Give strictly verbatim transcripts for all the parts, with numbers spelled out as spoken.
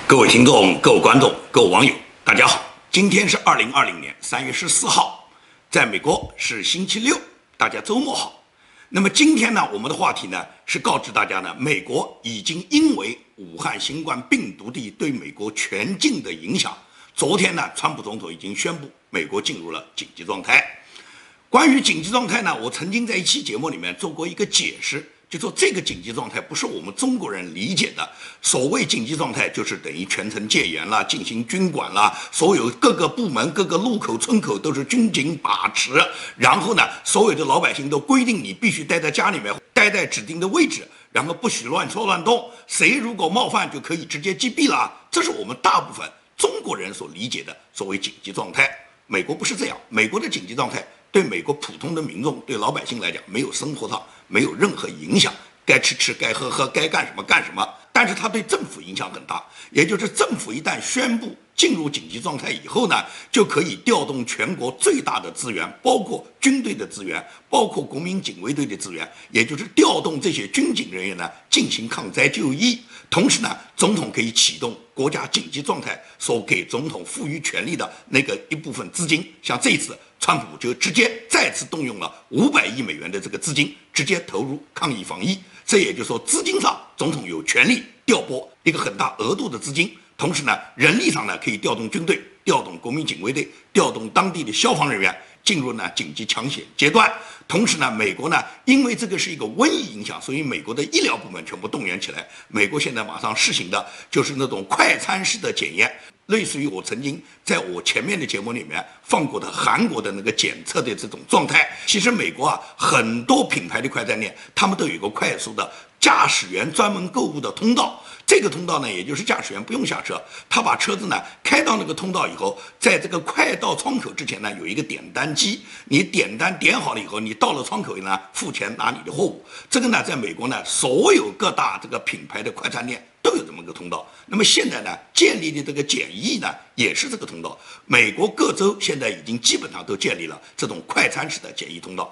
各位听众、各位观众、各位网友，大家好！今天是二零二零年三月十四号，在美国是星期六，大家周末好。那么今天呢，我们的话题呢是告知大家呢，美国已经因为武汉新冠病毒的对美国全境的影响，昨天呢，川普总统已经宣布美国进入了紧急状态。关于紧急状态呢，我曾经在一期节目里面做过一个解释。就说这个紧急状态不是我们中国人理解的，所谓紧急状态就是等于全城戒严啦，进行军管啦，所有各个部门、各个路口、村口都是军警把持，然后呢，所有的老百姓都规定你必须待在家里面，待在指定的位置，然后不许乱说乱动，谁如果冒犯就可以直接击毙了。这是我们大部分中国人所理解的所谓紧急状态。美国不是这样，美国的紧急状态对美国普通的民众、对老百姓来讲，没有生活上没有任何影响，该吃吃，该喝喝，该干什么干什么。但是它对政府影响很大，也就是政府一旦宣布进入紧急状态以后呢，就可以调动全国最大的资源，包括军队的资源，包括国民警卫队的资源，也就是调动这些军警人员呢进行抗灾救疫。同时呢，总统可以启动国家紧急状态所给总统赋予权力的那个一部分资金，像这一次川普就直接再次动用了五百亿美元的这个资金，直接投入抗疫防疫。这也就是说，资金上总统有权利调拨一个很大额度的资金，同时呢，人力上呢可以调动军队、调动国民警卫队、调动当地的消防人员，进入呢紧急抢险阶段。同时呢，美国呢，因为这个是一个瘟疫影响，所以美国的医疗部门全部动员起来。美国现在马上实行的就是那种快餐式的检验，类似于我曾经在我前面的节目里面放过的韩国的那个检测的这种状态。其实美国啊，很多品牌的快餐店，他们都有一个快速的驾驶员专门购物的通道。这个通道呢，也就是驾驶员不用下车，他把车子呢开到那个通道以后，在这个快到窗口之前呢，有一个点单机，你点单点好了以后，你到了窗口呢，付钱拿你的货物。这个呢，在美国呢，所有各大这个品牌的快餐店都有这么个通道。那么现在呢，建立的这个检疫呢，也是这个通道。美国各州现在已经基本上都建立了这种快餐式的检疫通道。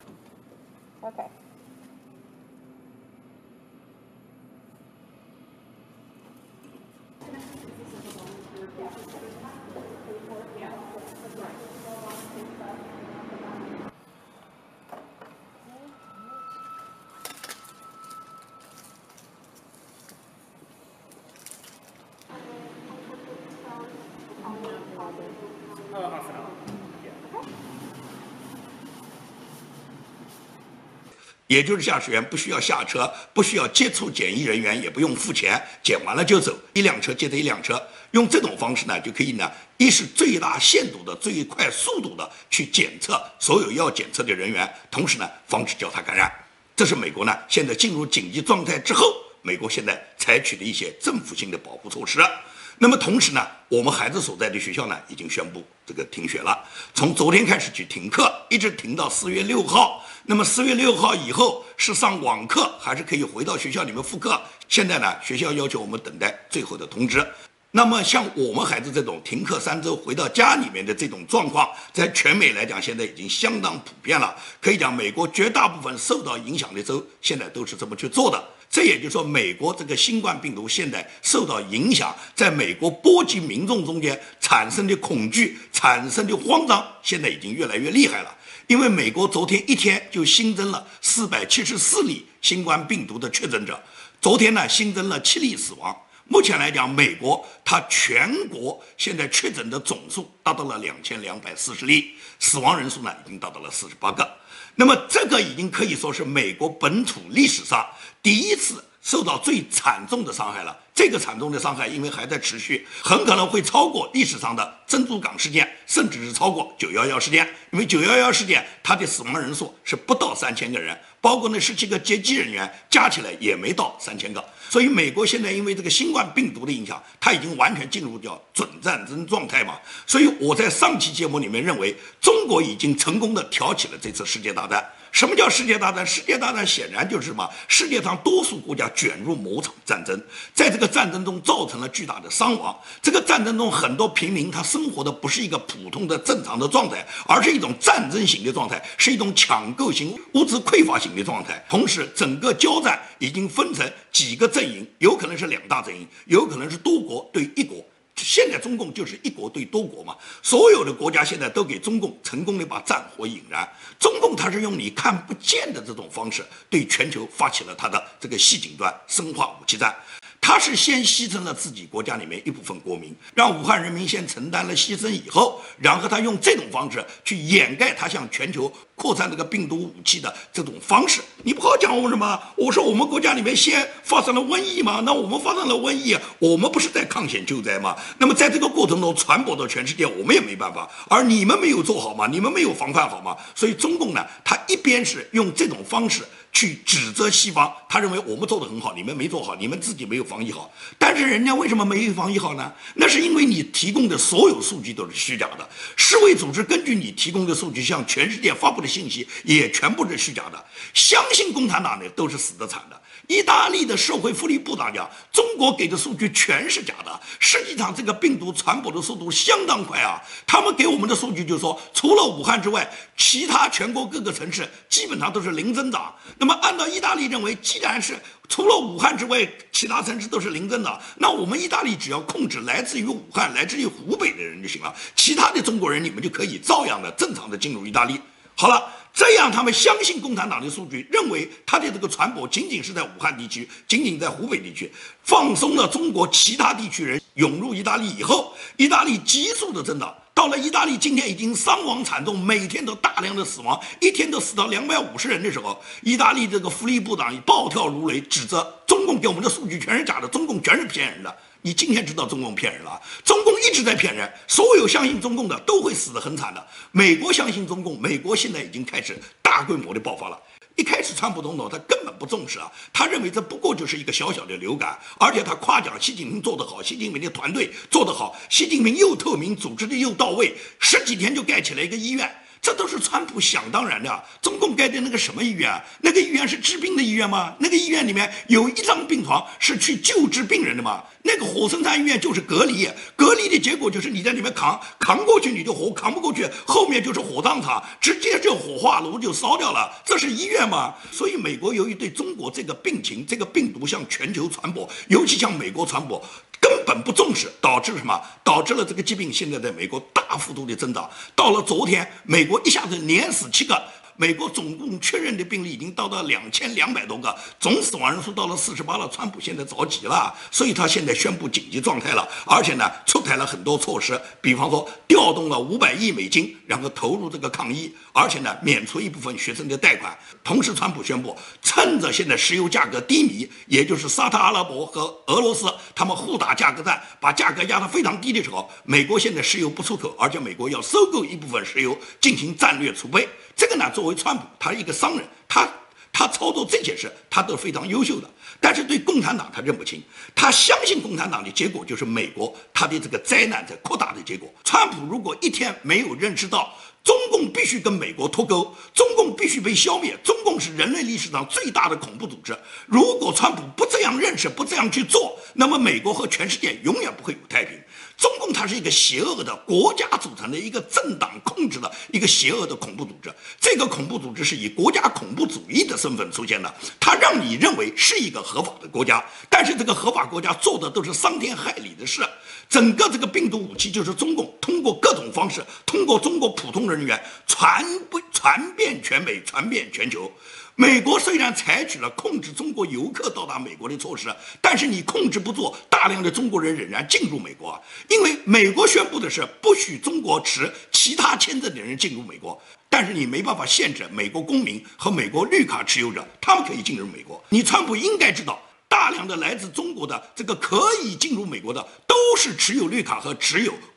Okay. Oh, half an hour. Yeah. 也就是驾驶员不需要下车，不需要接触检疫人员，也不用付钱，检完了就走，一辆车接着一辆车，用这种方式呢，就可以呢，一是最大限度的、最快速度的去检测所有要检测的人员，同时呢，防止交叉感染。这是美国呢现在进入紧急状态之后，美国现在采取的一些政府性的保护措施。那么同时呢，我们孩子所在的学校呢已经宣布这个停学了，从昨天开始去停课，一直停到四月六号。那么四月六号以后是上网课，还是可以回到学校里面复课？现在呢，学校要求我们等待最后的通知。那么像我们孩子这种停课三周回到家里面的这种状况，在全美来讲，现在已经相当普遍了。可以讲，美国绝大部分受到影响的州，现在都是这么去做的。这也就是说，美国这个新冠病毒现在受到影响，在美国波及民众中间产生的恐惧、产生的慌张，现在已经越来越厉害了。因为美国昨天一天就新增了四百七十四例新冠病毒的确诊者，昨天呢新增了七例死亡。目前来讲，美国它全国现在确诊的总数达到了两千两百四十例，死亡人数呢已经达到了四十八个。那么这个已经可以说是美国本土历史上第一次受到最惨重的伤害了。这个惨重的伤害因为还在持续，很可能会超过历史上的珍珠港事件，甚至是超过九一一事件。因为九一一事件它的死亡人数是不到三千个人，包括那十七个接机人员加起来也没到三千个。所以美国现在因为这个新冠病毒的影响，它已经完全进入叫准战争状态嘛。所以我在上期节目里面认为，中国已经成功的挑起了这次世界大战。 什么叫世界大战？世界大战显然就是什么？世界上多数国家卷入某场战争，在这个战争中造成了巨大的伤亡。这个战争中很多平民他生活的不是一个普通的正常的状态，而是一种战争型的状态，是一种抢购型、物资匮乏型的状态。同时，整个交战已经分成几个阵营，有可能是两大阵营，有可能是多国对一国。现在中共就是一国对多国嘛，所有的国家现在都给中共成功的把战火引燃。中共它是用你看不见的这种方式对全球发起了它的这个细井端生化武器战。他是先牺牲了自己国家里面一部分国民，让武汉人民先承担了牺牲以后，然后他用这种方式去掩盖他向全球扩散这个病毒武器的这种方式。你不好讲我什么？我说我们国家里面先发生了瘟疫嘛，那我们发生了瘟疫，我们不是在抗险救灾吗？那么在这个过程中传播到全世界，我们也没办法。而你们没有做好吗？你们没有防范好吗？所以中共呢，他一边是用这种方式去指责西方，他认为我们做得很好，你们没做好，你们自己没有防疫好。但是人家为什么没有防疫好呢？那是因为你提供的所有数据都是虚假的，世卫组织根据你提供的数据向全世界发布的信息也全部是虚假的。相信共产党的都是死得惨的。意大利的社会福利部长讲，中国给的数据全是假的。实际上，这个病毒传播的速度相当快啊！他们给我们的数据就是说，除了武汉之外，其他全国各个城市基本上都是零增长。那么，按照意大利认为，既然是除了武汉之外，其他城市都是零增长，那我们意大利只要控制来自于武汉、来自于湖北的人就行了，其他的中国人你们就可以照样的正常的进入意大利。好了。这样，他们相信共产党的数据，认为他的这个传播仅仅是在武汉地区，仅仅在湖北地区，放松了中国其他地区人涌入意大利以后，意大利急速的增长。到了意大利今天已经伤亡惨重，每天都大量的死亡，一天都死到两百五十人的时候，意大利这个福利部长暴跳如雷，指责中共给我们的数据全是假的，中共全是骗人的。你今天知道中共骗人了，中共一直在骗人，所有相信中共的都会死得很惨的。美国相信中共，美国现在已经开始大规模的爆发了。一开始川普总统他根本不重视啊，他认为这不过就是一个小小的流感，而且他夸奖习近平做得好，习近平的团队做得好，习近平又透明，组织的又到位，十几天就盖起了一个医院。这都是川普想当然的。中共盖的那个什么医院啊？那个医院是治病的医院吗？那个医院里面有一张病床是去救治病人的吗？那个火神山医院就是隔离，隔离的结果就是你在里面扛扛过去你就活，扛不过去后面就是火葬场，直接就火化炉就烧掉了。这是医院吗？所以美国由于对中国这个病情、这个病毒向全球传播，尤其向美国传播，根本不重视，导致什么？导致了这个疾病现在在美国大幅度的增长。到了昨天，美国一下子连死七个。美国总共确认的病例已经到达两千两百多个，总死亡人数到了四十八了。川普现在着急了，所以他现在宣布紧急状态了，而且呢，出台了很多措施，比方说调动了五百亿美金，然后投入这个抗疫，而且呢，免除一部分学生的贷款。同时，川普宣布，趁着现在石油价格低迷，也就是沙特阿拉伯和俄罗斯他们互打价格战，把价格压得非常低的时候，美国现在石油不出口，而且美国要收购一部分石油进行战略储备。这个呢，作为川普，他是一个商人，他他操作这些事，他都非常优秀的。但是对共产党他认不清，他相信共产党的结果就是美国他的这个灾难在扩大的结果。川普如果一天没有认识到中共必须跟美国脱钩，中共必须被消灭，中共是人类历史上最大的恐怖组织。如果川普不这样认识，不这样去做，那么美国和全世界永远不会有太平。中共它是一个邪恶的国家组成的一个政党控制的一个邪恶的恐怖组织，这个恐怖组织是以国家恐怖主义的身份出现的，它让你认为是一个合法的国家，但是这个合法国家做的都是伤天害理的事。整个这个病毒武器就是中共通过各种方式，通过中国普通人员传播传遍全美，传遍全球。美国虽然采取了控制中国游客到达美国的措施，但是你控制不住大量的中国人仍然进入美国，因为美国宣布的是不许中国持其他签证的人进入美国，但是你没办法限制美国公民和美国绿卡持有者，他们可以进入美国。你川普应该知道，大量的来自中国的这个可以进入美国的，都是持有绿卡和持有公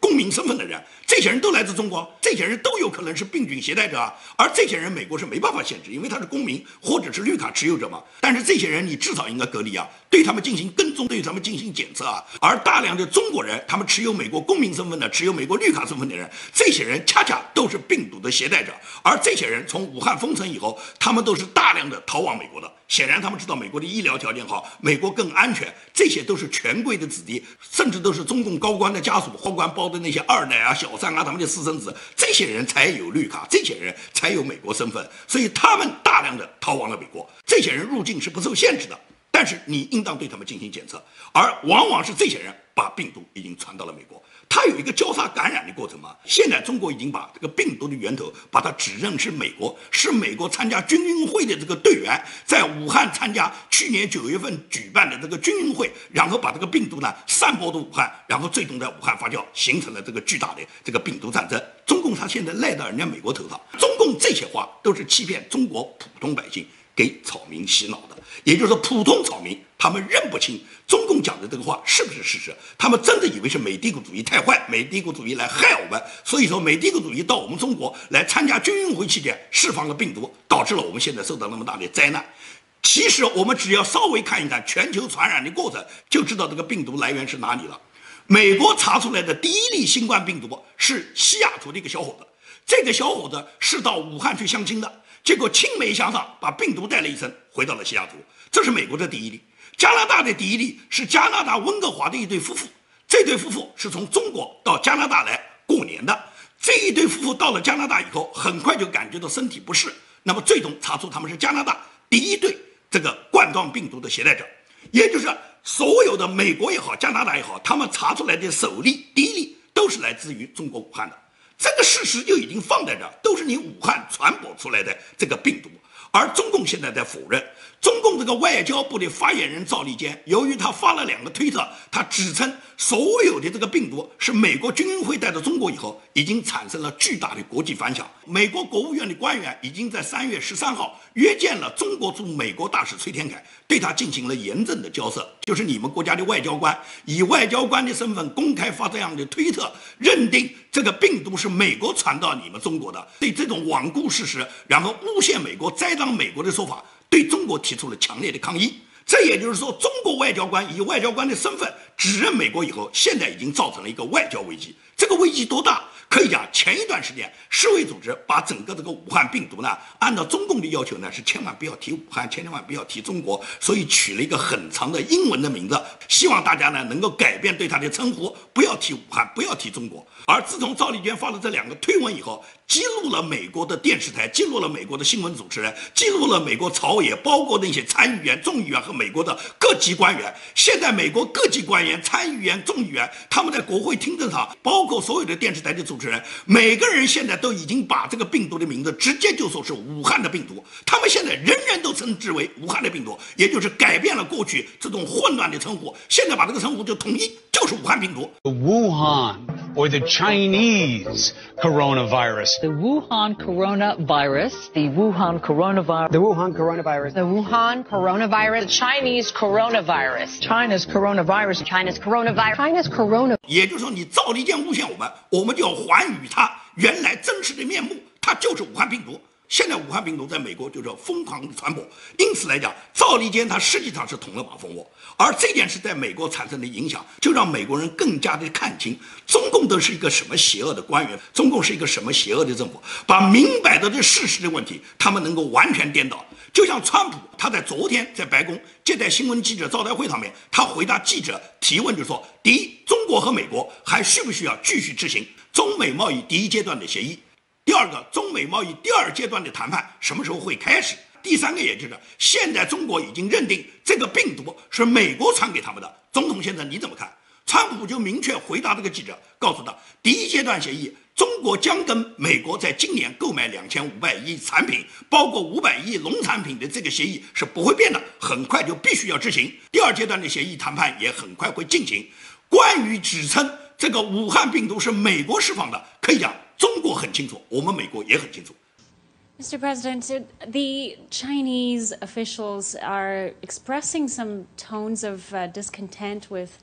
公民身份的人，这些人都来自中国，这些人都有可能是病菌携带者啊。而这些人美国是没办法限制，因为他是公民或者是绿卡持有者嘛。但是这些人你至少应该隔离啊，对他们进行跟踪，对他们进行检测啊。而大量的中国人，他们持有美国公民身份的、持有美国绿卡身份的人，这些人恰恰都是病毒的携带者。而这些人从武汉封城以后，他们都是大量的逃往美国的。显然他们知道美国的医疗条件好，美国更安全，这些都是权贵的子弟，甚至都是中共高官的家属，高官包的那些二奶啊、小三啊，他们的私生子，这些人才有绿卡，这些人才有美国身份，所以他们大量的逃往了美国。这些人入境是不受限制的，但是你应当对他们进行检测，而往往是这些人把病毒已经传到了美国。它有一个交叉感染的过程嘛。现在中国已经把这个病毒的源头把它指认是美国，是美国参加军运会的这个队员在武汉参加去年九月份举办的这个军运会，然后把这个病毒呢散播到武汉，然后最终在武汉发酵，形成了这个巨大的这个病毒战争。中共他现在赖到人家美国头上，中共这些话都是欺骗中国普通百姓，给草民洗脑的。也就是说，普通草民他们认不清中共讲的这个话是不是事实，他们真的以为是美帝国主义太坏，美帝国主义来害我们，所以说美帝国主义到我们中国来参加军运会期间释放了病毒，导致了我们现在受到那么大的灾难。其实我们只要稍微看一看全球传染的过程，就知道这个病毒来源是哪里了。美国查出来的第一例新冠病毒是西雅图的一个小伙子，这个小伙子是到武汉去相亲的，结果青梅相上，把病毒带了一身，回到了西雅图。这是美国的第一例。加拿大的第一例是加拿大温哥华的一对夫妇，这对夫妇是从中国到加拿大来过年的。这一对夫妇到了加拿大以后，很快就感觉到身体不适，那么最终查出他们是加拿大第一对这个冠状病毒的携带者，也就是所有的美国也好，加拿大也好，他们查出来的首例、第一例都是来自于中国武汉的。这个事实就已经放在这儿，都是你武汉传播出来的这个病毒。而中共现在在否认。中共这个外交部的发言人赵立坚，由于他发了两个推特，他指称所有的这个病毒是美国军运会带到中国以后，已经产生了巨大的国际反响。美国国务院的官员已经在三月十三号约见了中国驻美国大使崔天凯，对他进行了严正的交涉，就是你们国家的外交官以外交官的身份公开发这样的推特，认定这个病毒是美国传到你们中国的，对这种罔顾事实，然后诬陷美国、栽赃美国的说法，对中国提出了强烈的抗议。这也就是说，中国外交官以外交官的身份指认美国以后，现在已经造成了一个外交危机。这个危机多大？可以讲，前一段时间世卫组织把整个这个武汉病毒呢，按照中共的要求呢，是千万不要提武汉，千万不要提中国，所以取了一个很长的英文的名字，希望大家呢能够改变对它的称呼，不要提武汉，不要提中国。而自从赵立坚发了这两个推文以后，激怒了美国的电视台，激怒了美国的新闻主持人，激怒了美国朝野，包括那些参议员、众议员和美国的各级官员。现在美国各级官员、参议员、众议员，他们在国会听证上，包括所有的电视台的主持人，每个人现在都已经把这个病毒的名字直接就说是武汉的病毒，他们现在人人都称之为武汉的病毒，也就是改变了过去这种混乱的称呼，现在把这个称呼就统一，就是武汉病毒。 Wuhan or the Chinese coronavirus. The Wuhan coronavirus. The Wuhan coronavirus. The Wuhan coronavirus. The Wuhan coronavirus. The Chinese coronavirus. China's coronavirus. China's coronavirus. China's corona. 也就是说，你赵立坚诬陷我们，我们就要还予他原来真实的面目，它就是武汉病毒。现在武汉病毒在美国就是疯狂的传播，因此来讲，赵立坚他实际上是捅了马蜂窝，而这件事在美国产生的影响，就让美国人更加的看清中共都是一个什么邪恶的官员，中共是一个什么邪恶的政府，把明摆着的事实的问题，他们能够完全颠倒。就像川普，他在昨天在白宫接待新闻记者招待会上面，他回答记者提问就说：第一，中国和美国还需不需要继续执行中美贸易第一阶段的协议？第二个，中美贸易第二阶段的谈判什么时候会开始？第三个，也就是现在中国已经认定这个病毒是美国传给他们的。总统先生你怎么看？川普就明确回答这个记者，告诉他，第一阶段协议，中国将跟美国在今年购买两千五百亿产品，包括五百亿农产品的这个协议是不会变的，很快就必须要执行。第二阶段的协议谈判也很快会进行。关于指称这个武汉病毒是美国释放的，可以讲中国很清楚，我们美国也很清楚。 Mister President, the Chinese officials are expressing some tones of uh, discontent with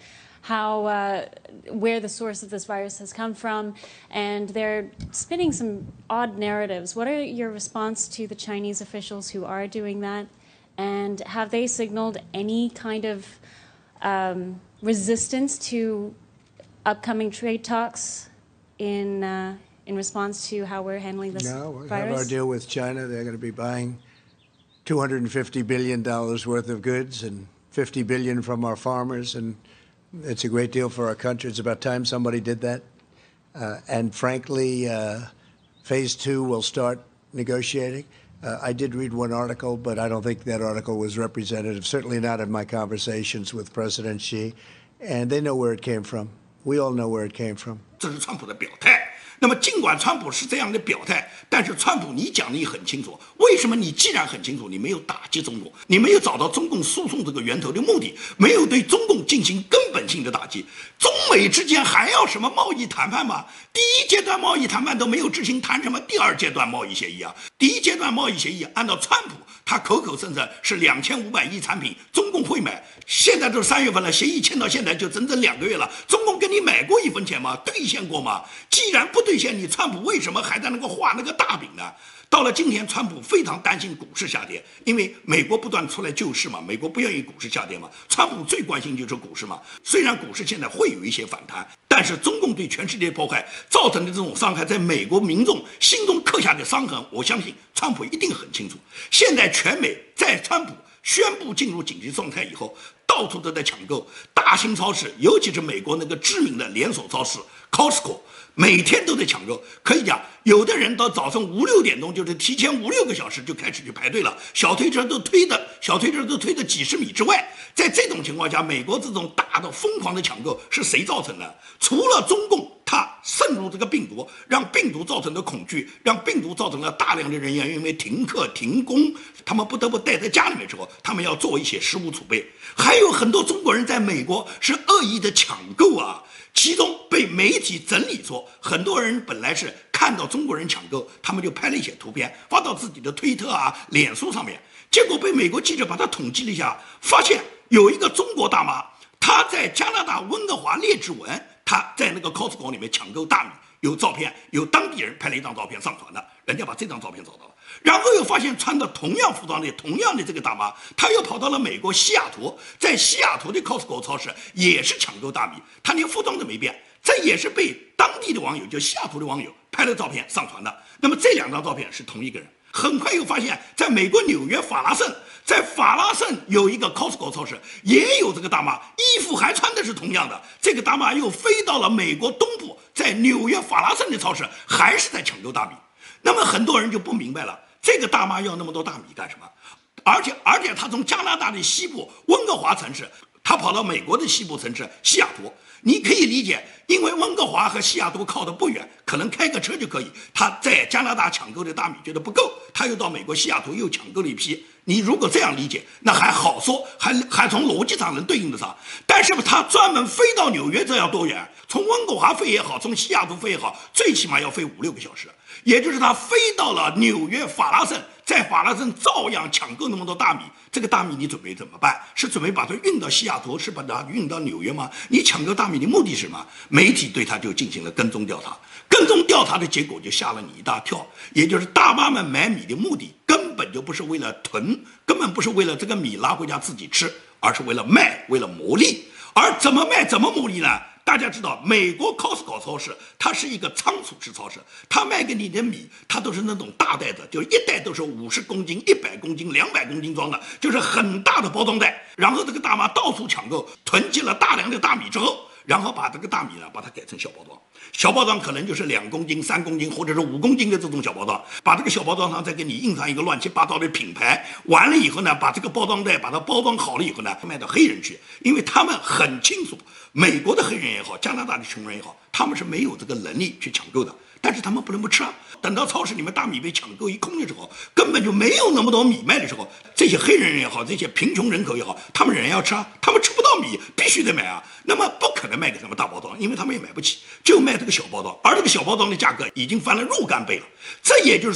how uh, where the source of this virus has come from, and they're spinning some odd narratives. What are your response to the Chinese officials who are doing that, and have they signaled any kind of um, resistance to upcoming trade talks in uh, in response to how we're handling this no, we virus? have our deal with China. They're going to be buying two hundred fifty billion dollars worth of goods and fifty billion dollars from our farmers, and it's a great deal for our country. It's about time somebody did that. Uh, and frankly, uh, phase two will start negotiating. Uh, I did read one article, but I don't think that article was representative, certainly not in my conversations with President Xi. And they know where it came from. We all know where it came from. 这是川普的表态。那么，尽管川普是这样的表态，但是川普你讲的也很清楚，为什么你既然很清楚，你没有打击中共，你没有找到中共输送这个源头的目的，没有对中共进行根本性的打击，中美之间还要什么贸易谈判吗？第一阶段贸易谈判都没有执行，谈什么第二阶段贸易协议啊？第一阶段贸易协议按照川普他口口声声是两千五百亿产品，中共会买，现在都是三月份了，协议签到现在就整整两个月了，中共跟你买过一分钱吗？兑现过吗？既然不兑现，你川普为什么还在那个画那个大饼呢？到了今天，川普非常担心股市下跌，因为美国不断出来救市嘛，美国不愿意股市下跌嘛，川普最关心就是股市嘛。虽然股市现在会有一些反弹，但是中共对全世界破坏造成的这种伤害，在美国民众心中刻下的伤痕，我相信川普一定很清楚。现在全美在川普宣布进入紧急状态以后，到处都在抢购，大型超市，尤其是美国那个知名的连锁超市 Costco。每天都在抢购，可以讲，有的人到早上五六点钟，就是提前五六个小时就开始去排队了，小推车都推的，小推车都推的几十米之外。在这种情况下，美国这种大的疯狂的抢购是谁造成的？除了中共，它渗入这个病毒，让病毒造成的恐惧，让病毒造成了大量的人员因为停课停工，他们不得不待在家里面之后，他们要做一些食物储备。还有很多中国人在美国是恶意的抢购啊。其中被媒体整理说，很多人本来是看到中国人抢购，他们就拍了一些图片发到自己的推特啊、脸书上面，结果被美国记者把它统计了一下，发现有一个中国大妈，她在加拿大温哥华列治文，她在那个 Costco 里面抢购大米，有照片，有当地人拍了一张照片上传的，人家把这张照片找到了。然后又发现穿的同样服装的同样的这个大妈，她又跑到了美国西雅图，在西雅图的 Costco 超市也是抢购大米，她连服装都没变，这也是被当地的网友，就西雅图的网友拍了照片上传的。那么这两张照片是同一个人。很快又发现，在美国纽约法拉盛，在法拉盛有一个 Costco 超市，也有这个大妈，衣服还穿的是同样的。这个大妈又飞到了美国东部，在纽约法拉盛的超市，还是在抢购大米。那么很多人就不明白了，这个大妈要那么多大米干什么？而且，而且她从加拿大的西部温哥华城市，她跑到美国的西部城市西雅图。你可以理解，因为温哥华和西雅图靠得不远，可能开个车就可以。他在加拿大抢购的大米觉得不够，他又到美国西雅图又抢购了一批。你如果这样理解，那还好说，还还从逻辑上能对应得上。但是他专门飞到纽约，这要多远？从温哥华飞也好，从西雅图飞也好，最起码要飞五六个小时。也就是他飞到了纽约法拉盛，在法拉盛照样抢购那么多大米。这个大米你准备怎么办？是准备把它运到西雅图，是把它运到纽约吗？你抢购大米的目的是什么？媒体对他就进行了跟踪调查，跟踪调查的结果就吓了你一大跳。也就是大妈们买米的目的根本就不是为了囤，根本不是为了这个米拿回家自己吃，而是为了卖，为了牟利。而怎么卖，怎么牟利呢？大家知道，美国 Costco 超市它是一个仓储式超市，它卖给你的米，它都是那种大袋子，就一袋都是五十公斤、一百公斤、两百公斤装的，就是很大的包装袋。然后这个大妈到处抢购，囤积了大量的大米之后，然后把这个大米呢，把它改成小包装，小包装可能就是两公斤、三公斤或者是五公斤的这种小包装，把这个小包装上再给你印上一个乱七八糟的品牌，完了以后呢，把这个包装袋把它包装好了以后呢，卖到黑人去，因为他们很清楚。美国的黑人也好，加拿大的穷人也好，他们是没有这个能力去抢购的，但是他们不能不吃啊。等到超市里面大米被抢购一空的时候，根本就没有那么多米卖的时候，这些黑人也好，这些贫穷人口也好，他们仍然要吃啊，他们吃不到米，必须得买啊。那么不可能卖给什么大包装，因为他们也买不起，就卖这个小包装，而这个小包装的价格已经翻了若干倍了。这也就是说，当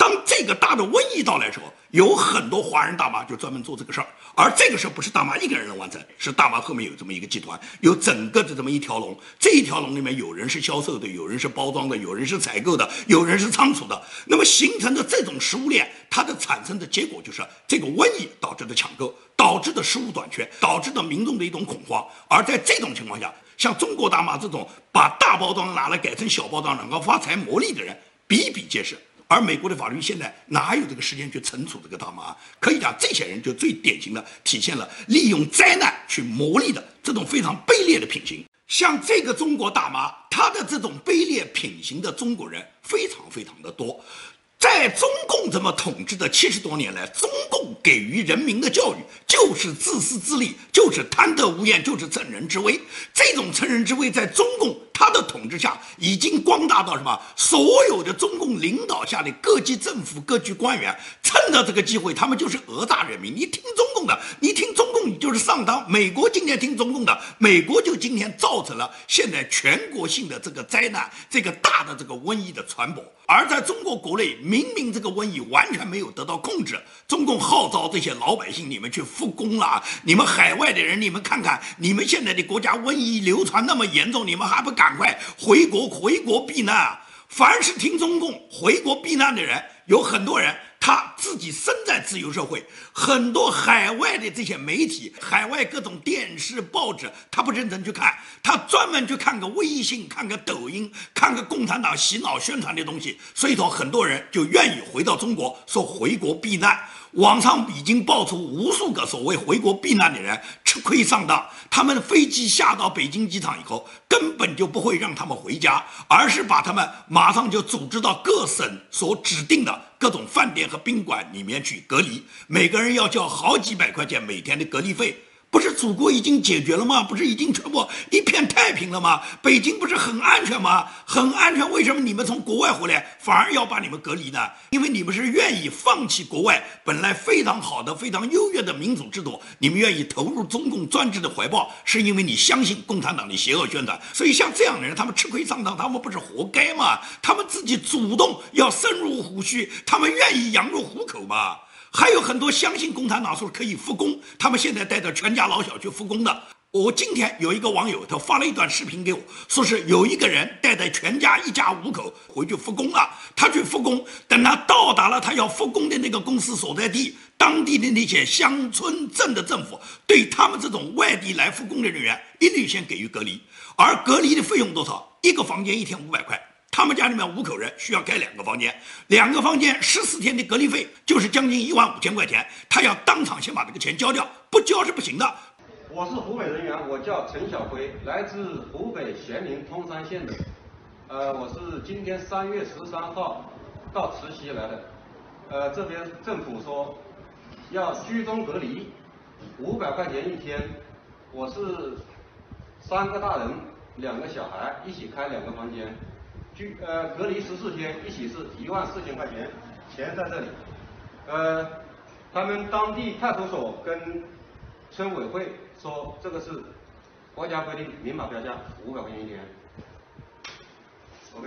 当这个大的瘟疫到来的时候，有很多华人大妈就专门做这个事儿，而这个事儿不是大妈一个人能完成，是大妈后面有这么一个集团，有整个的这么一条龙。这一条龙里面有人是销售的，有人是包装的，有人是采购的，有人是仓储的。那么形成的这种食物链，它的产生的结果就是这个瘟疫导致的抢购，导致的食物短缺，导致的民众的一种恐慌。而在这种情况下，像中国大妈这种把大包装拿来改成小包装，然后发财牟利的人比比皆是。而美国的法律现在哪有这个时间去惩处这个大妈？可以讲，这些人就最典型的体现了利用灾难去牟利的这种非常卑劣的品行。像这个中国大妈，她的这种卑劣品行的中国人非常非常的多。在中共这么统治的七十多年来，中共给予人民的教育就是自私自利，就是贪得无厌，就是乘人之危。这种乘人之危在中共他的统治下已经光大到什么？所有的中共领导下的各级政府、各级官员趁着这个机会，他们就是讹诈人民。你听中共的，你听中共，你就是上当。美国今天听中共的，美国就今天造成了现在全国性的这个灾难，这个大的这个瘟疫的传播。而在中国国内，明明这个瘟疫完全没有得到控制，中共号召这些老百姓，你们去复工了，你们海外的人，你们看看，你们现在的国家瘟疫流传那么严重，你们还不赶快回国回国避难啊？凡是听中共回国避难的人，有很多人他自己身在自由社会，很多海外的这些媒体，海外各种电视报纸，他不认真去看，他专门去看个微信，看个抖音，看个共产党洗脑宣传的东西，所以说很多人就愿意回到中国，说回国避难。网上已经爆出无数个所谓回国避难的人吃亏上当，他们飞机下到北京机场以后，根本就不会让他们回家，而是把他们马上就组织到各省所指定的各种饭店和宾馆里面去隔离，每个人要交好几百块钱每天的隔离费。不是祖国已经解决了吗？不是已经全部一片太平了吗？北京不是很安全吗？很安全，为什么你们从国外回来反而要把你们隔离呢？因为你们是愿意放弃国外本来非常好的、非常优越的民主制度，你们愿意投入中共专制的怀抱，是因为你相信共产党的邪恶宣传。所以像这样的人，他们吃亏上当，他们不是活该吗？他们自己主动要深入虎须，他们愿意羊入虎口吗？还有很多相信共产党说可以复工，他们现在带着全家老小去复工的。我今天有一个网友，他发了一段视频给我，说是有一个人带着全家一家五口回去复工了。他去复工，等他到达了他要复工的那个公司所在地，当地的那些乡村镇的政府对他们这种外地来复工的人员一律先给予隔离，而隔离的费用多少？一个房间一天五百块。他们家里面五口人需要开两个房间，两个房间十四天的隔离费就是将近一万五千块钱，他要当场先把这个钱交掉，不交是不行的。 我是湖北人员，我叫陈小辉，来自湖北咸宁通山县的。呃，我是今天三月十三号到慈溪来的。呃，这边政府说要居中隔离，五百块钱一天。我是三个大人，两个小孩，一起开两个房间。居呃隔离十四天，一起是一万四千块钱，钱在这里。呃，他们当地派出所跟村委会说这个是国家规定，明码标价，五百块钱一天。OK。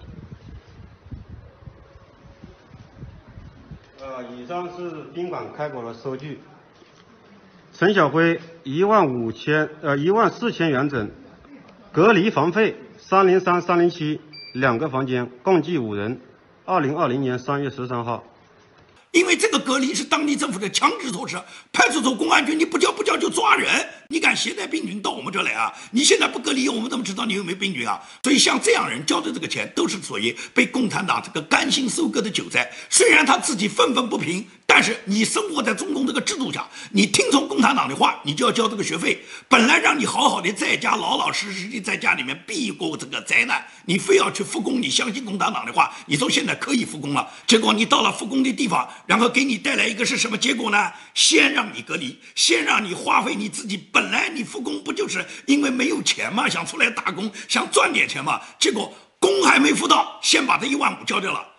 呃，以上是宾馆开口的收据。陈小辉一万五千呃一万四千元整，隔离房费三零三三零七。两个房间，共计五人。二零二零年三月十三号， 因为这个隔离是当地政府的强制措施，派出所、公安局你不交不交就抓人，你敢携带病菌到我们这来啊？你现在不隔离，我们怎么知道你有没有病菌啊？所以像这样人交的这个钱，都是属于被共产党这个甘心收割的韭菜。虽然他自己愤愤不平，但是你生活在中共这个制度下，你听从共产党的话，你就要交这个学费。本来让你好好的在家老老实实的在家里面避过这个灾难，你非要去复工，你相信共产党的话，你说现在可以复工了，结果你到了复工的地方，然后给你带来一个是什么结果呢？先让你隔离，先让你花费你自己，本来你复工不就是因为没有钱嘛，想出来打工，想赚点钱嘛，结果工还没付到，先把这一万五交掉了。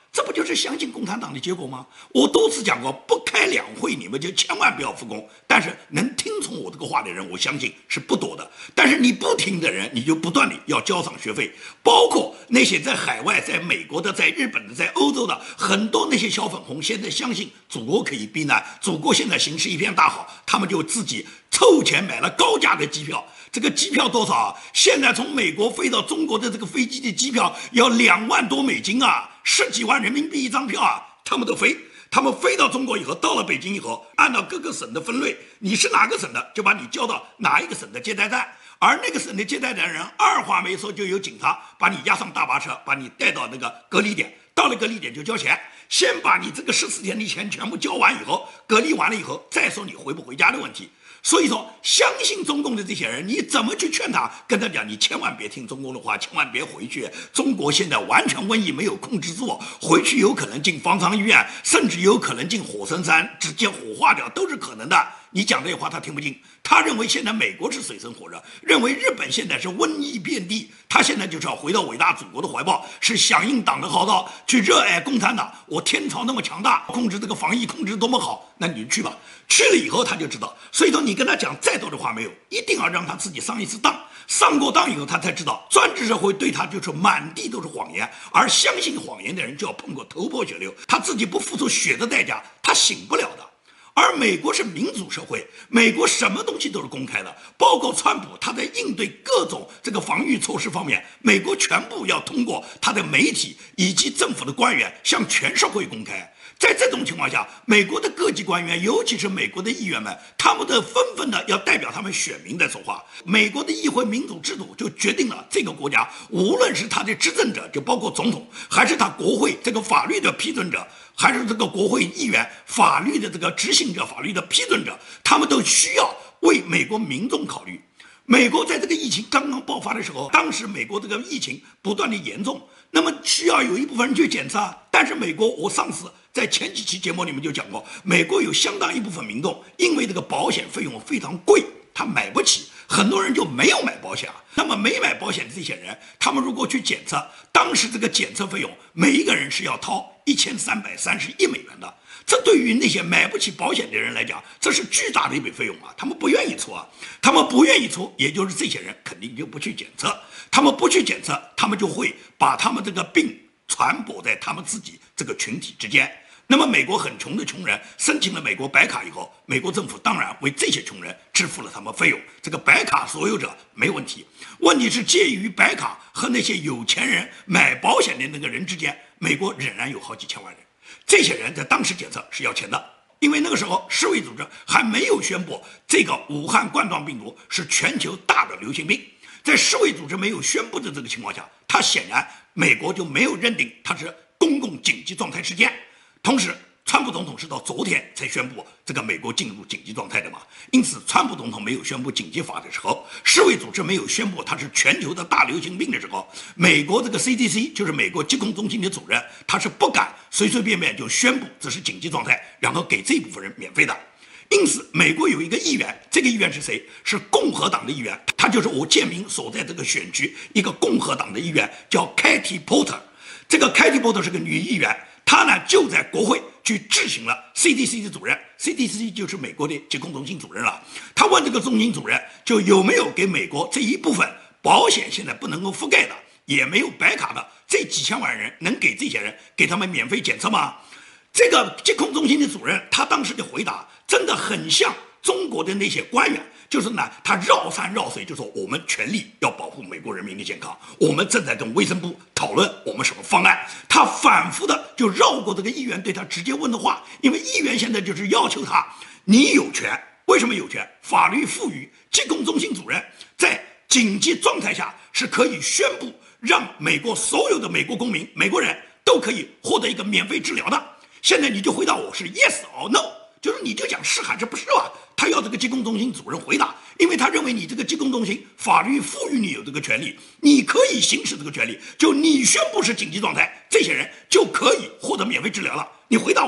这不就是相信共产党的结果吗？我多次讲过，不开两会你们就千万不要复工。但是能听从我这个话的人，我相信是不多的。但是你不听的人，你就不断的要交上学费。包括那些在海外、在美国的、在日本的、在欧洲的很多那些小粉红，现在相信祖国可以避难，祖国现在形势一片大好，他们就自己凑钱买了高价的机票。这个机票多少啊？现在从美国飞到中国的这个飞机的机票要两万多美金啊，十几万人民币一张票啊，他们都飞。他们飞到中国以后，到了北京以后，按照各个省的分类，你是哪个省的，就把你交到哪一个省的接待站，而那个省的接待站人二话没说，就有警察把你押上大巴车，把你带到那个隔离点，到了隔离点就交钱，先把你这个十四天的钱全部交完以后，隔离完了以后，再说你回不回家的问题。所以说，相信中共的这些人，你怎么去劝他？跟他讲，你千万别听中共的话，千万别回去。中国现在完全瘟疫没有控制住，回去有可能进方舱医院，甚至有可能进火神山，直接火化掉，都是可能的。你讲这些话他听不进，他认为现在美国是水深火热，认为日本现在是瘟疫遍地，他现在就是要回到伟大祖国的怀抱，是响应党的号召，去热爱共产党。我天朝那么强大，控制这个防疫控制多么好，那你就去吧。去了以后他就知道，所以说你跟他讲再多的话没有，一定要让他自己上一次当，上过当以后他才知道，专制社会对他就是满地都是谎言，而相信谎言的人就要碰过头破血流，他自己不付出血的代价，他醒不了的。而美国是民主社会，美国什么东西都是公开的，包括川普他在应对各种这个防御措施方面，美国全部要通过他的媒体以及政府的官员向全社会公开。在这种情况下，美国的各级官员，尤其是美国的议员们，他们的纷纷的要代表他们选民在说话。美国的议会民主制度就决定了这个国家，无论是他的执政者，就包括总统，还是他国会这个法律的批准者，还是这个国会议员法律的这个执行者、法律的批准者，他们都需要为美国民众考虑。美国在这个疫情刚刚爆发的时候，当时美国这个疫情不断的严重，那么需要有一部分人去检测。但是美国，我上次在前几期节目里面就讲过，美国有相当一部分民众因为这个保险费用非常贵，他买不起，很多人就没有买保险啊。那么没买保险的这些人，他们如果去检测，当时这个检测费用每一个人是要掏一千三百三十亿美元的。这对于那些买不起保险的人来讲，这是巨大的一笔费用啊！他们不愿意出啊，他们不愿意出，也就是这些人肯定就不去检测，他们不去检测，他们就会把他们这个病传播在他们自己这个群体之间。那么美国很穷的穷人申请了美国白卡以后，美国政府当然为这些穷人支付了他们费用，这个白卡所有者没问题。问题是介于白卡和那些有钱人买保险的那个人之间，美国仍然有好几千万人。这些人在当时检测是要钱的，因为那个时候世卫组织还没有宣布这个武汉冠状病毒是全球大的流行病。在世卫组织没有宣布的这个情况下，它显然美国就没有认定它是公共紧急状态事件。同时川普总统是到昨天才宣布这个美国进入紧急状态的嘛，因此川普总统没有宣布紧急法的时候，世卫组织没有宣布它是全球的大流行病的时候，美国这个 C D C 就是美国疾控中心的主任，他是不敢随随便便就宣布这是紧急状态，然后给这一部分人免费的。因此美国有一个议员，这个议员是谁？是共和党的议员，他就是我建明所在这个选区一个共和党的议员，叫 Katie Porter。 这个 Katie Porter 是个女议员，她呢就在国会去质询了 C D C 的主任， C D C 就是美国的疾控中心主任了。他问这个中心主任就有没有给美国这一部分保险现在不能够覆盖的，也没有白卡的这几千万人，能给这些人给他们免费检测吗？这个疾控中心的主任他当时的回答真的很像中国的那些官员，就是呢，他绕山绕水就说我们全力要保护美国人民的健康，我们正在跟卫生部讨论我们什么方案。他反复的就绕过这个议员对他直接问的话，因为议员现在就是要求他，你有权，为什么有权？法律赋予疾控中心主任在紧急状态下是可以宣布让美国所有的美国公民、美国人都可以获得一个免费治疗的。现在你就回答我是 yes or no， 就是你就讲是还是不是吧？他要这个疾控中心主任回答，因为他认为你这个疾控中心法律赋予你有这个权利，你可以行使这个权利，就你宣布是紧急状态，这些人就可以获得免费治疗了。你回答我吗？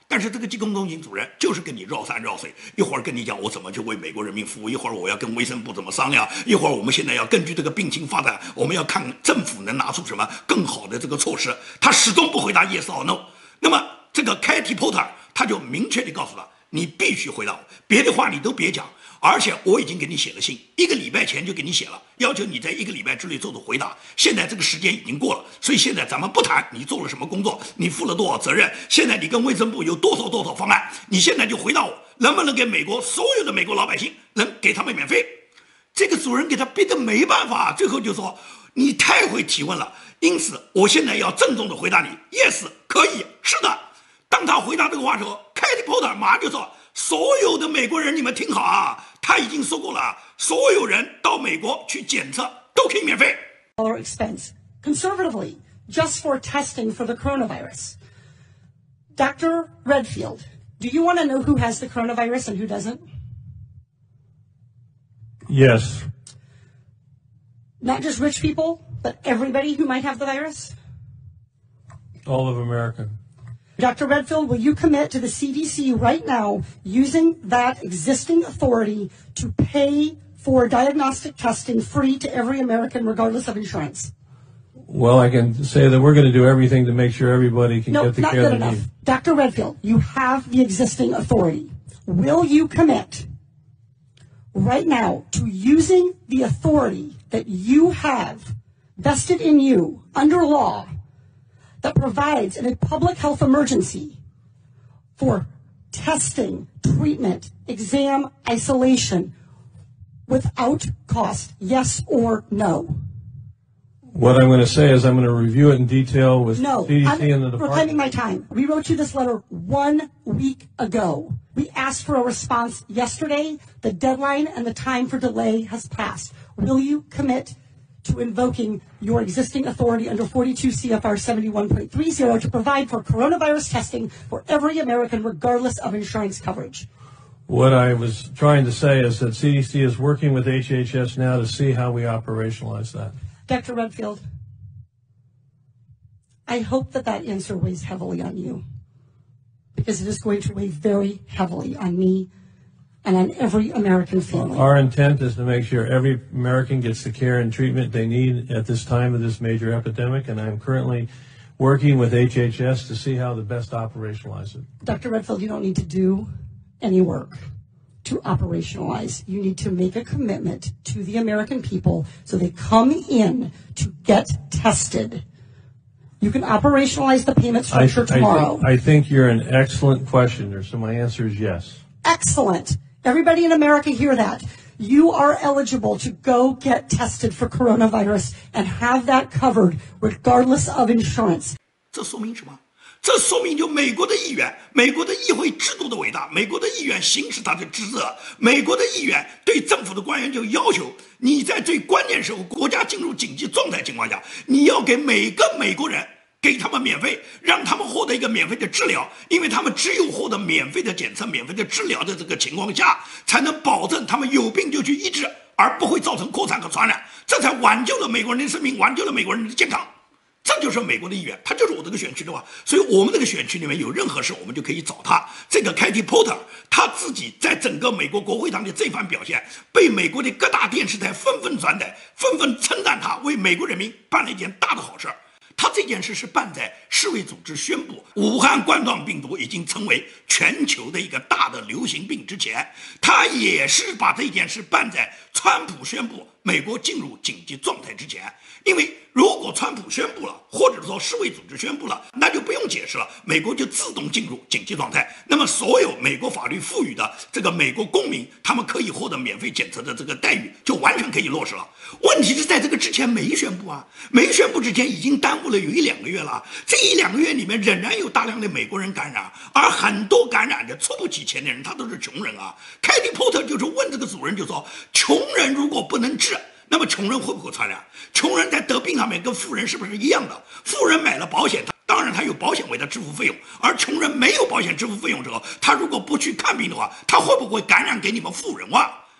但是这个疾控中心主任就是跟你绕三绕四，一会儿跟你讲我怎么去为美国人民服务，一会儿我要跟卫生部怎么商量，一会儿我们现在要根据这个病情发展，我们要看政府能拿出什么更好的这个措施，他始终不回答 yes or no。那么这个 Katie Porter 他就明确地告诉他，你必须回答我，别的话你都别讲。而且我已经给你写了信，一个礼拜前就给你写了，要求你在一个礼拜之内做出回答。现在这个时间已经过了，所以现在咱们不谈你做了什么工作，你负了多少责任，现在你跟卫生部有多少多少方案，你现在就回答我，能不能给美国所有的美国老百姓能给他们免费？这个主人给他逼得没办法，最后就说你太会提问了，因此我现在要郑重的回答你 ，yes 可以，是的。当他回答这个话的时候，凯蒂波特马上就说。所有的美国人，你们听好啊！他已经说过了，所有人到美国去检测都可以免费。 Dollar expense conservatively just for testing for the coronavirus. Doctor Redfield, do you want to know who has the coronavirus and who doesn't? Yes. Not just rich people, but everybody who might have the virus? All of America. Doctor Redfield, will you commit to the C D C right now using that existing authority to pay for diagnostic testing free to every American regardless of insurance? Well, I can say that we're going to do everything to make sure everybody can no, get the not care good they enough. need. Doctor Redfield, you have the existing authority. Will you commit right now to using the authority that you have vested in you under law that provides in a public health emergency for testing, treatment, exam, isolation without cost, yes or no? What I'm going to say is I'm going to review it in detail with no, C D C I'm and the department. reclaiming my time. We wrote you this letter one week ago. We asked for a response yesterday. The deadline and the time for delay has passed. Will you commit to invoking your existing authority under forty-two C F R seventy-one point three zero to provide for coronavirus testing for every American regardless of insurance coverage? What I was trying to say is that C D C is working with H H S now to see how we operationalize that. Doctor Redfield, I hope that that answer weighs heavily on you, because it is going to weigh very heavily on me and on every American family. Our intent is to make sure every American gets the care and treatment they need at this time of this major epidemic, and I'm currently working with H H S to see how to best operationalize it. Doctor Redfield, you don't need to do any work to operationalize. You need to make a commitment to the American people so they come in to get tested. You can operationalize the payment structure I, tomorrow. I, th- I think you're an excellent questioner, so my answer is yes. Excellent. Everybody in America hear that. You are eligible to go get tested for coronavirus and have that covered regardless of insurance. 这说明什么？这说明就美国的议员，美国的议会制度的伟大，美国的议员行使他的职责，美国的议员对政府的官员就要求你在最关键时候，国家进入紧急状态情况下，你要给每个美国人给他们免费，让他们获得一个免费的治疗，因为他们只有获得免费的检测、免费的治疗的这个情况下，才能保证他们有病就去医治，而不会造成扩散和传染，这才挽救了美国人的生命，挽救了美国人的健康。这就是美国的议员，他就是我这个选区的话，所以我们这个选区里面有任何事，我们就可以找他。这个凯蒂·波特，他自己在整个美国国会上的这番表现，被美国的各大电视台纷纷转载，纷纷称赞他为美国人民办了一件大的好事。他这件事是办在世卫组织宣布武汉冠状病毒已经成为全球的一个大的流行病之前，他也是把这件事办在川普宣布美国进入紧急状态之前。因为如果川普宣布了，或者说世卫组织宣布了，那就不用解释了，美国就自动进入紧急状态。那么所有美国法律赋予的这个美国公民，他们可以获得免费检测的这个待遇，就完全可以落实了。问题是在这个之前没宣布啊，没宣布之前已经耽误了有一两个月了。这一两个月里面仍然有大量的美国人感染，而很多感染的猝不及防的人，他都是穷人啊。凯蒂·波特就是问这个主人，就说穷人如果不能治，那么穷人会不会传染？穷人在得病上面跟富人是不是一样的？富人买了保险，他当然他有保险为他支付费用，而穷人没有保险支付费用之后，他如果不去看病的话，他会不会感染给你们富人啊？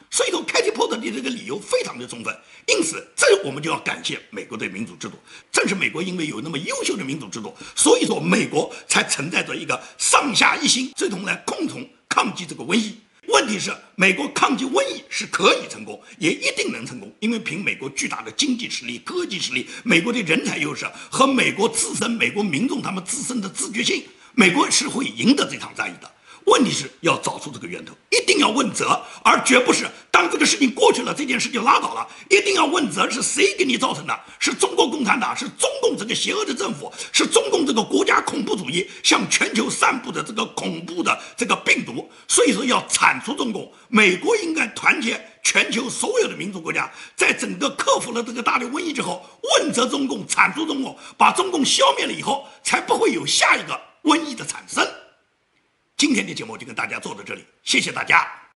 所以说开启 port 的这个理由非常的充分，因此这我们就要感谢美国的民主制度。正是美国因为有那么优秀的民主制度，所以说美国才存在着一个上下一心，最终来共同抗击这个瘟疫。问题是，美国抗击瘟疫是可以成功，也一定能成功，因为凭美国巨大的经济实力、科技实力、美国的人才优势和美国自身、美国民众他们自身的自觉性，美国是会赢得这场战役的。问题是要找出这个源头，一定要问责，而绝不是当这个事情过去了，这件事就拉倒了。一定要问责，是谁给你造成的？是中国共产党，是中共这个邪恶的政府，是中共这个国家恐怖主义向全球散布的这个恐怖的这个病毒。所以说要铲除中共，美国应该团结全球所有的民主国家，在整个克服了这个大的瘟疫之后，问责中共，铲除中共，把中共消灭了以后，才不会有下一个瘟疫的产生。今天的节目就跟大家做到这里，谢谢大家。